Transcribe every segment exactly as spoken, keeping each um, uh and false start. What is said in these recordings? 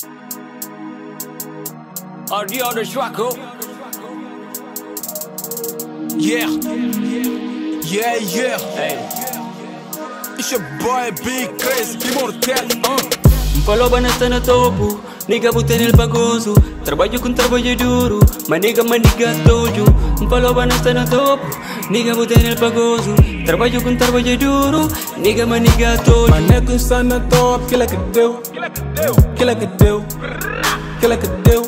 R D on the track, oh. Yeah, yeah, yeah. Hey, it's your boy Big Crazy Immortal. Uh. Mpaloba na sana topo, nigga bute nel pagoso. Trabalho com trabalho duro, mas nigga maniga tojo. Mpaloba na sana topo, nigga bute nel pagoso. Trabalho com trabalho duro, nigga maniga tojo. Maneco sana top, que like it do, que like it do, que like it do, que like it do.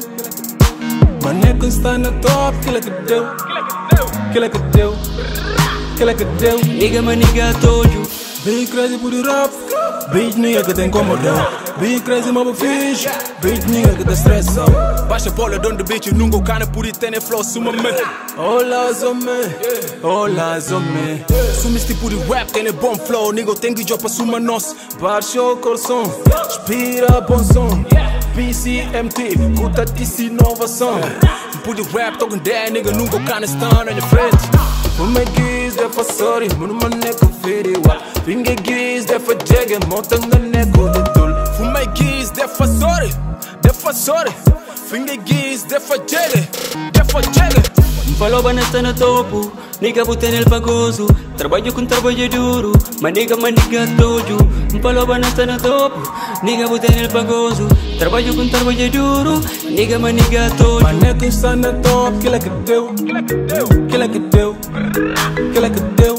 Maneco sana top, que like it do, que like it do, que like it do. Nigga maniga tojo. Big Crazy por o rap, big nigga que te incomodou. Big Crazy mob fish, big nigga que te estressou. Baixa bola down the beach, nunca o cana por ir ter flow suma me. Olá zome, olá zome. Sumis tipo de rap, tem bom flow, nigga tem que jogar suma nós. Baixa o coração, inspira bom som. P C M T, cuta de inovação. Por de rap, tô com ideia, nigga nunca o cana está na minha frente. For my geese, they're for sorry, munu my neck of video. Finger geese, they're for jagger, mountain the neck of the tool. For my geese, they're for sorry, they're for sorry. Finger geese, they're for jagger, they're for jagger. Mpaloba na sana topo, nigga bute nel pagoso. Trabalho com trabalho duro, mas nigga maniga tojo. Mpaloba na sana topo, nigga bute nel pagoso. Trabalho com trabalho duro, nigga maniga tojo. Maneco sana top, que like it do, que like it do, que like it do, que like it do.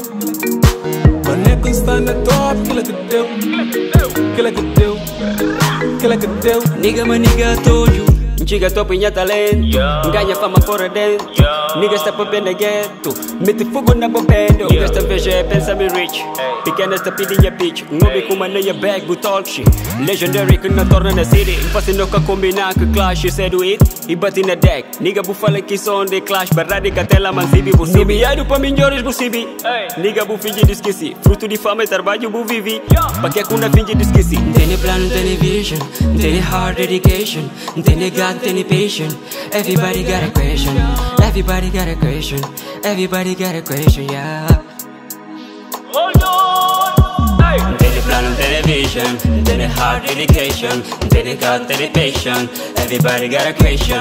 Maneco sana top, que like it do, que like it do, que like it do. Nigga maniga tojo. Chica top inha talento, ganha fama fora dentro. Nigga está papendo gueto, mete fogo na bombendo. Esta vez é pensa-me rich, pequena está pedindo pitch. Um homem com uma neia bag, but talk shit. Legendary que não torna na city. Fazendo que combinar que clash, cedo it e bate na deck. Nigga bu fala que são de clash, verdade que até lá mansibi bu sibi. Nomeado para melhores bu sibi. Nigga bu finge de esqueci, fruto de fama e trabalho bu vivi. Pa que kuna finge de esqueci. Tem plano, tem vision, tem hard dedication, tem God, tem patient. Everybody got a question, everybody got a question, everybody got a question, yeah. Hold on, hey. Tem plano, tem vision, tem hard dedication, tem God, tem patient. Everybody got a question,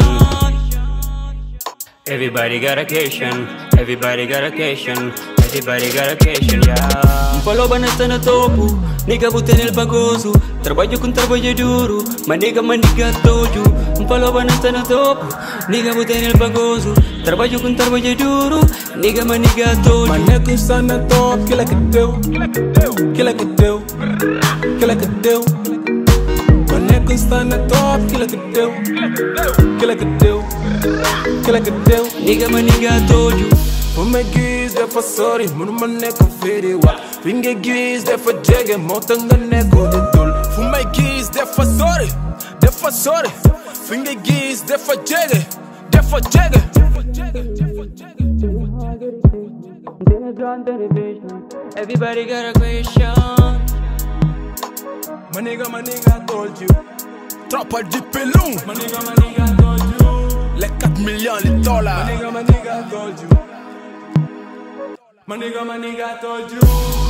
everybody got a question, everybody got a question, everybody got a question, yeah. Mpaloba na sana topo, nigga bute nel pagoso. Trabalho com trabalho duro, mas nigga maniga tojo. Mpaloba na sana topo, nigga bute nel pagoso. Trabalho com trabalho duro, nigga maniga tojo. Maneco sana top, que like it do, que like it do, que like it do, que like it do. Maneco sana top, que like it do, que like it do, que like it do. Nigga maniga tojo. For my geese, they're for sorry, munu my neck of video. Finger geese, they're for jagger, mountain the neck of the tool. For my geese, they're for sorry, they're for sorry. Finger geese, they're for jagger, they're for jagger. Everybody got a question. My nigga, my nigga, I told you. Tropa de pelum. My nigga, my nigga, I told you. Les quatre millions de dollars. My nigga, my nigga, I told you. My nigga, my nigga, I told you.